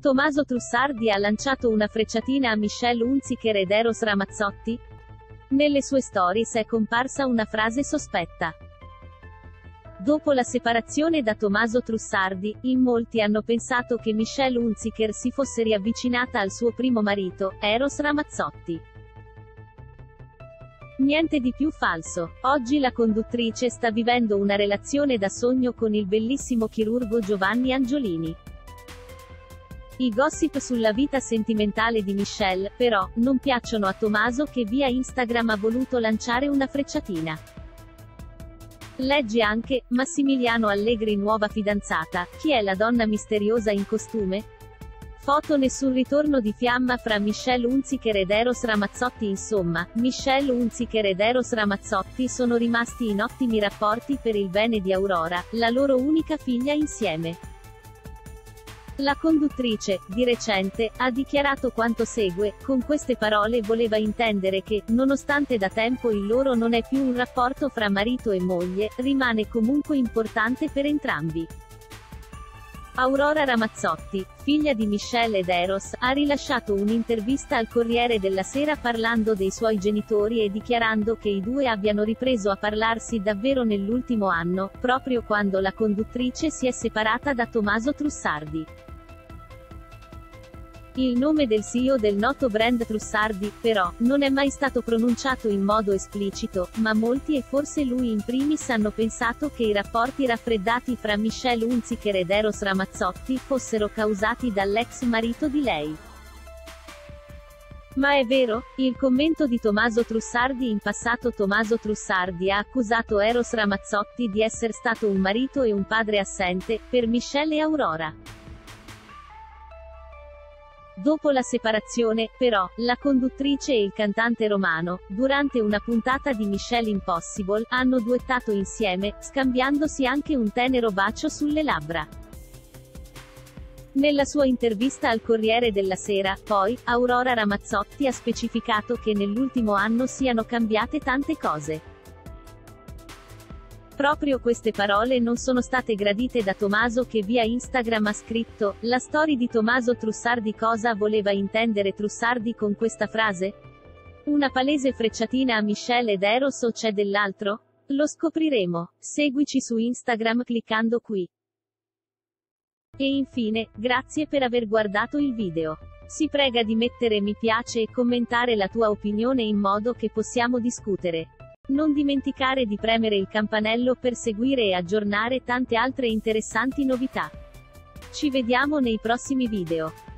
Tommaso Trussardi ha lanciato una frecciatina a Michelle Hunziker ed Eros Ramazzotti? Nelle sue stories è comparsa una frase sospetta. Dopo la separazione da Tommaso Trussardi, in molti hanno pensato che Michelle Hunziker si fosse riavvicinata al suo primo marito, Eros Ramazzotti. Niente di più falso. Oggi la conduttrice sta vivendo una relazione da sogno con il bellissimo chirurgo Giovanni Angiolini. I gossip sulla vita sentimentale di Michelle, però, non piacciono a Tommaso che via Instagram ha voluto lanciare una frecciatina. Leggi anche, Massimiliano Allegri nuova fidanzata, chi è la donna misteriosa in costume? Foto nessun ritorno di fiamma fra Michelle Hunziker ed Eros Ramazzotti. Insomma, Michelle Hunziker ed Eros Ramazzotti sono rimasti in ottimi rapporti per il bene di Aurora, la loro unica figlia insieme. La conduttrice, di recente, ha dichiarato quanto segue: con queste parole voleva intendere che, nonostante da tempo il loro non è più un rapporto fra marito e moglie, rimane comunque importante per entrambi. Aurora Ramazzotti, figlia di Michelle ed Eros, ha rilasciato un'intervista al Corriere della Sera parlando dei suoi genitori e dichiarando che i due abbiano ripreso a parlarsi davvero nell'ultimo anno, proprio quando la conduttrice si è separata da Tommaso Trussardi. Il nome del CEO del noto brand Trussardi, però, non è mai stato pronunciato in modo esplicito, ma molti e forse lui in primis hanno pensato che i rapporti raffreddati fra Michelle Hunziker ed Eros Ramazzotti fossero causati dall'ex marito di lei. Ma è vero? Il commento di Tommaso Trussardi. In passato Tommaso Trussardi ha accusato Eros Ramazzotti di essere stato un marito e un padre assente, per Michelle e Aurora. Dopo la separazione, però, la conduttrice e il cantante romano, durante una puntata di Mission Impossible, hanno duettato insieme, scambiandosi anche un tenero bacio sulle labbra. Nella sua intervista al Corriere della Sera, poi, Aurora Ramazzotti ha specificato che nell'ultimo anno siano cambiate tante cose. Proprio queste parole non sono state gradite da Tommaso che via Instagram ha scritto: la story di Tommaso Trussardi. Cosa voleva intendere Trussardi con questa frase? Una palese frecciatina a Michelle ed Eros o c'è dell'altro? Lo scopriremo. Seguici su Instagram cliccando qui. E infine, grazie per aver guardato il video. Si prega di mettere mi piace e commentare la tua opinione in modo che possiamo discutere. Non dimenticare di premere il campanello per seguire e aggiornare tante altre interessanti novità. Ci vediamo nei prossimi video.